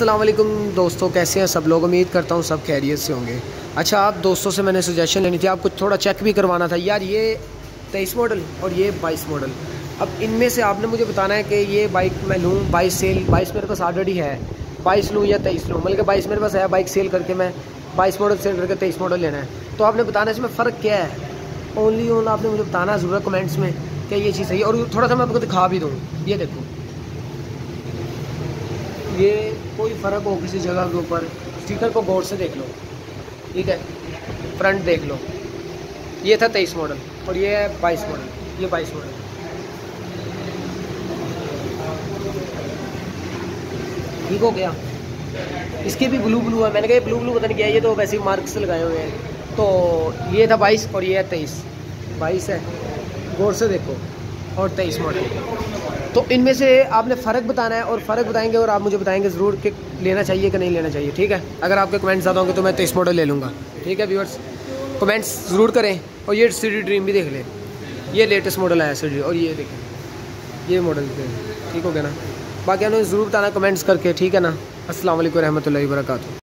अस्सलाम वालेकुम दोस्तों, कैसे हैं सब लोग। उम्मीद करता हूँ सब खैरियत से होंगे। अच्छा, आप दोस्तों से मैंने सजेशन लेनी थी, आपको थोड़ा चेक भी करवाना था यार। ये 23 मॉडल और ये 22 मॉडल, अब इनमें से आपने मुझे बताना है कि ये बाइक मैं लूँ 22 सेल, 22 मेरे पास ऑलरेडी है, 22 लूँ या 23 लूँ। मतलब कि 22 मेरे पास है, बाइक सेल करके मैं 22 मॉडल सेल करके 23 मॉडल लेना है। तो आपने बताना इसमें फ़र्क क्या है। ओनली आपने मुझे बताना ज़रूरत कमेंट्स में कि ये चीज़ सही है। और थोड़ा सा मैं आपको दिखा भी दूँ, ये देखो, ये कोई फ़र्क हो किसी जगह के ऊपर, स्टिकर को गौर से देख लो, ठीक है, फ्रंट देख लो। ये था 23 मॉडल और ये है 22 मॉडल, ये 22 मॉडल। ठीक हो गया। इसके भी ब्लू ब्लू है, मैंने कहा ये ब्लू ब्लू पता नहीं क्या है, ये तो वैसे ही मार्क्स लगाए हुए हैं। तो ये था 22 और ये है 23। 22 है, गौर से देखो, और 23 मॉडल। तो इनमें से आपने फ़र्क बताना है और फ़र्क बताएंगे और आप मुझे बताएंगे ज़रूर कि लेना चाहिए कि नहीं लेना चाहिए, ठीक है। अगर आपके कमेंट्स ज़्यादा होंगे तो मैं 23 मॉडल ले लूँगा, ठीक है व्यूअर्स। कमेंट्स ज़रूर करें। और ये सिटी ड्रीम भी देख लें, ये लेटेस्ट मॉडल आया सिटी, और ये देखें ये मॉडल, ठीक हो गया ना। बाकी आपने ज़रूर बताना कमेंट्स करके, ठीक है ना। अस्सलाम वालेकुम रहमतुल्लाहि व बरकातुहू।